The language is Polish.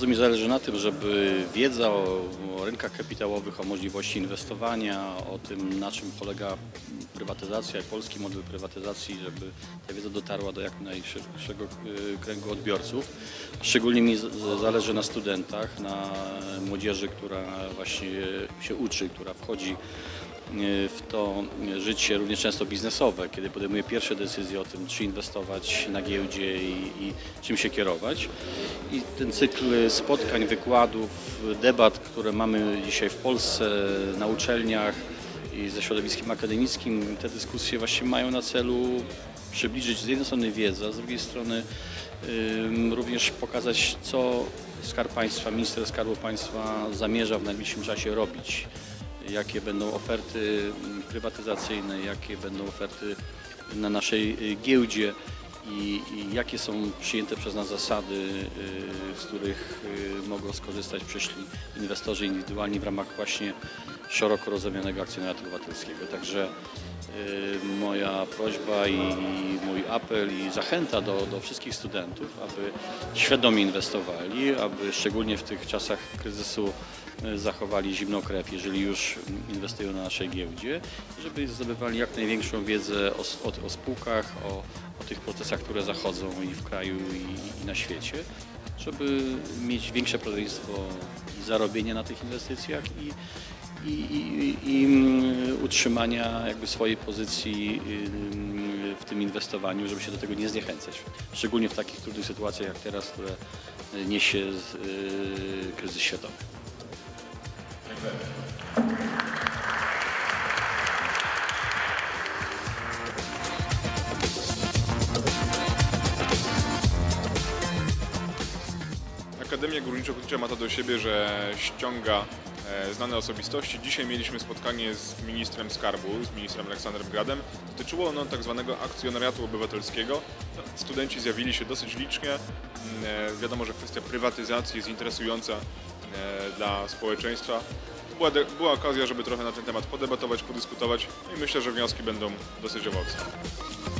mi zależy na tym, żeby wiedza o rynkach kapitałowych, o możliwości inwestowania, o tym, na czym polega prywatyzacja, polski model prywatyzacji, żeby ta wiedza dotarła do jak najszerszego kręgu odbiorców. Szczególnie mi zależy na studentach, na młodzieży, która właśnie się uczy, która wchodzi w to życie również często biznesowe, kiedy podejmuje pierwsze decyzje o tym, czy inwestować na giełdzie i czym się kierować. I ten cykl spotkań, wykładów, debat, które mamy dzisiaj w Polsce na uczelniach i ze środowiskiem akademickim, te dyskusje właśnie mają na celu przybliżyć z jednej strony wiedzę, a z drugiej strony również pokazać, co Skarb Państwa, minister Skarbu Państwa zamierza w najbliższym czasie robić. Jakie będą oferty prywatyzacyjne, jakie będą oferty na naszej giełdzie i jakie są przyjęte przez nas zasady, z których mogą skorzystać przyszli inwestorzy indywidualni w ramach właśnie szeroko rozumianego akcjonariatu obywatelskiego. Także moja prośba i mój apel i zachęta do wszystkich studentów, aby świadomie inwestowali, aby szczególnie w tych czasach kryzysu zachowali zimną krew, jeżeli już inwestują na naszej giełdzie, żeby zdobywali jak największą wiedzę o spółkach, o tych procesach, które zachodzą i w kraju, i na świecie, żeby mieć większe prawdopodobieństwo zarobienia na tych inwestycjach i utrzymania jakby swojej pozycji w tym inwestowaniu, żeby się do tego nie zniechęcać. Szczególnie w takich trudnych sytuacjach jak teraz, które niesie kryzys światowy. Akademia Górniczo-Hutnicza ma to do siebie, że ściąga znane osobistości. Dzisiaj mieliśmy spotkanie z ministrem skarbu, z ministrem Aleksandrem Gradem. Dotyczyło ono tak zwanego akcjonariatu obywatelskiego. Studenci zjawili się dosyć licznie. Wiadomo, że kwestia prywatyzacji jest interesująca dla społeczeństwa. Była okazja, żeby trochę na ten temat podebatować, podyskutować i myślę, że wnioski będą dosyć owocne.